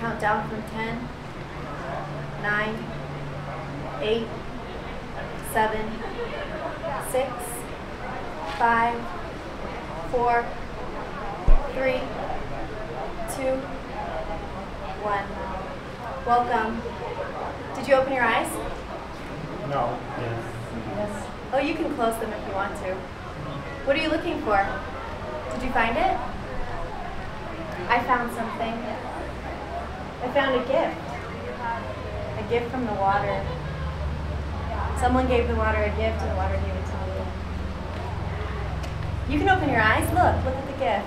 count down from 10, 9, 8, 7, 6, 5, 4, 3, 2, 1. Welcome. Did you open your eyes? No. Yes. Yes. Oh, you can close them if you want to. What are you looking for? Did you find it? I found something. I found a gift. A gift from the water. Someone gave the water a gift and the water gave it to me. You can open your eyes. Look at the gift.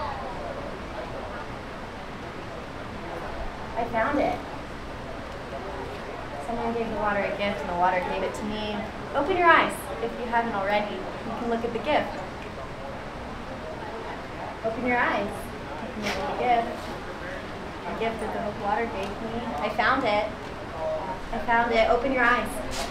I found it. Someone gave the water a gift and the water gave it to me. Open your eyes if you haven't already. You can look at the gift. Open your eyes. You can look at the gift. The gift that the water gave me. I found it. I found it. Open your eyes.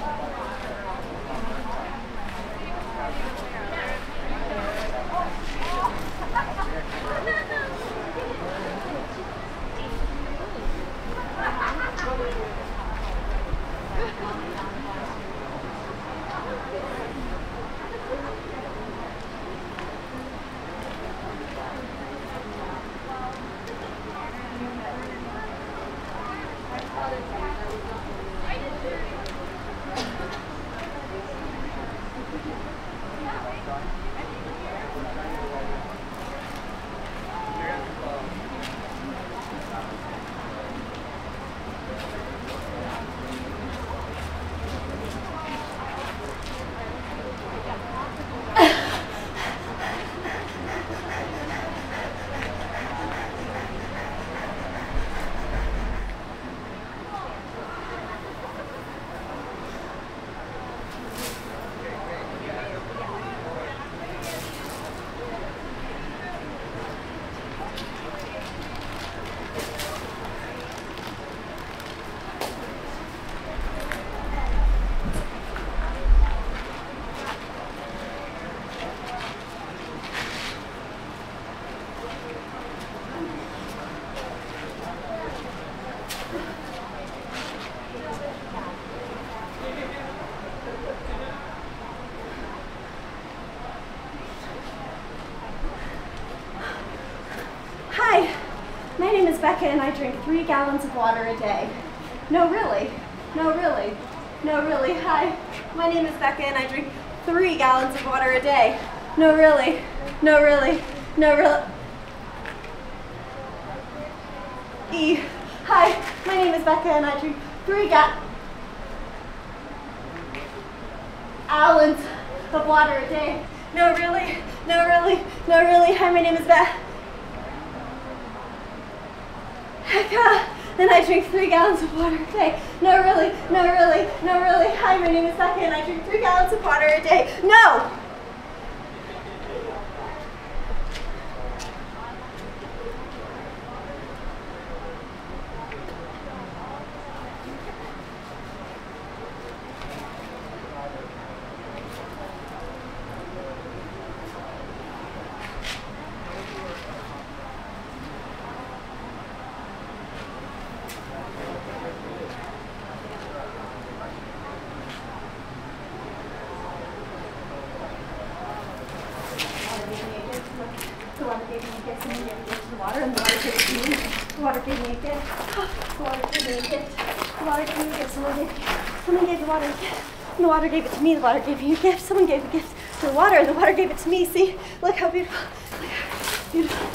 My name is Becca and I drink 3 gallons of water a day. No, really. No, really. No, really. Hi. My name is Becca and I drink 3 gallons of water a day. No, really. No, really. No, really. E. Hi. My name is Becca and I drink 3 gallons of water a day. No, really. No, really. No, really. Hi, my name is Becca. And I drink 3 gallons of water a day. No, really, no, really, no, really. Hi, my name is Becca, and I drink 3 gallons of water a day. No! The water gave me a gift, someone gave me a gift of water, and the water gave it to me. The water gave me a gift. The water gave me a gift. The water gave me a gift. Someone gave the water a gift. And the water gave it to me. The water gave me a gift. Someone gave a gift to the water, and the water gave it to me. See? Look how beautiful. Look how beautiful.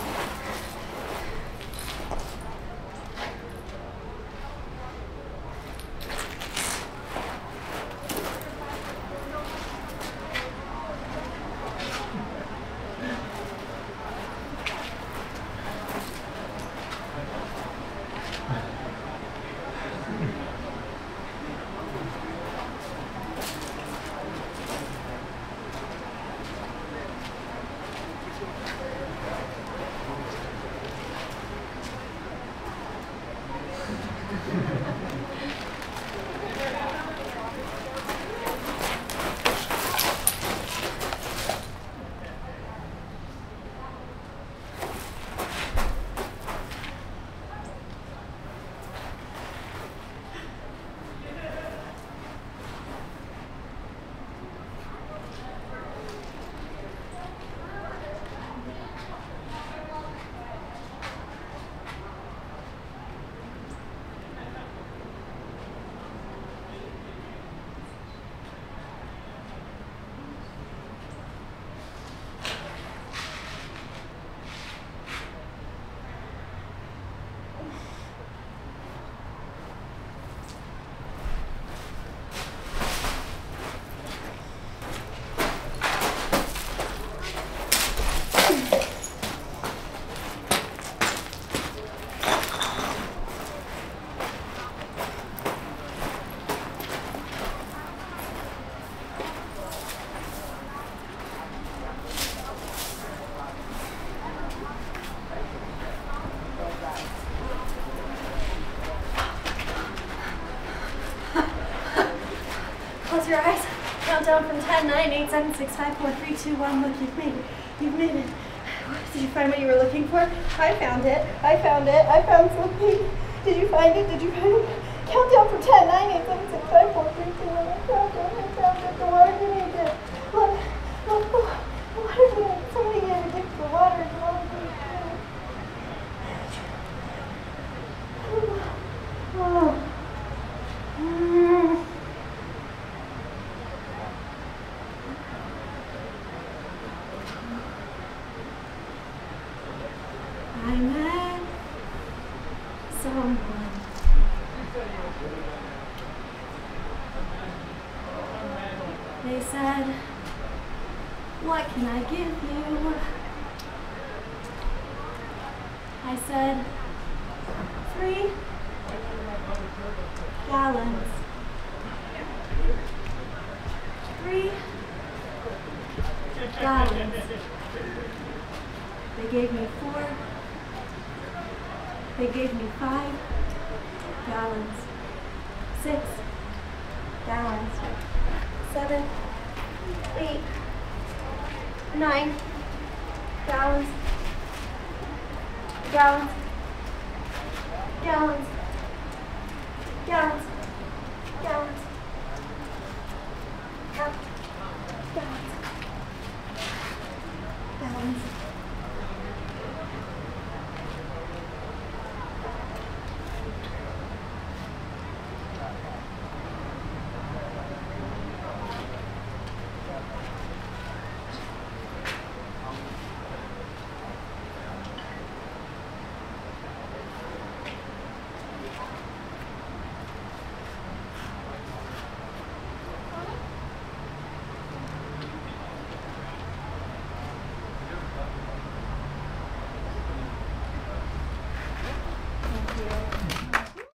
your eyes. Count down from 10, 9, 8, 7, 6, 5, 4, 3, 2, 1. Look, you've made it. You've made it. Did you find what you were looking for? I found it. I found it. I found something. Did you find it? Did you find it? Count down from 10, 9, 8, 7, 6, 5, 4, 3, 2, 1. I found it. I found it. The water grenade did. Look. Look. The water grenade. Somebody gave a dick to the water. The water grenade. Oh. I met someone. They said, what can I give you? I said, 3 gallons. 3 gallons. They gave me 4. They gave me 5 gallons. 6 gallons. 7, 8, 9 gallons. Gallons. Gallons. Gallons. Gallons. Gallons. Gallons.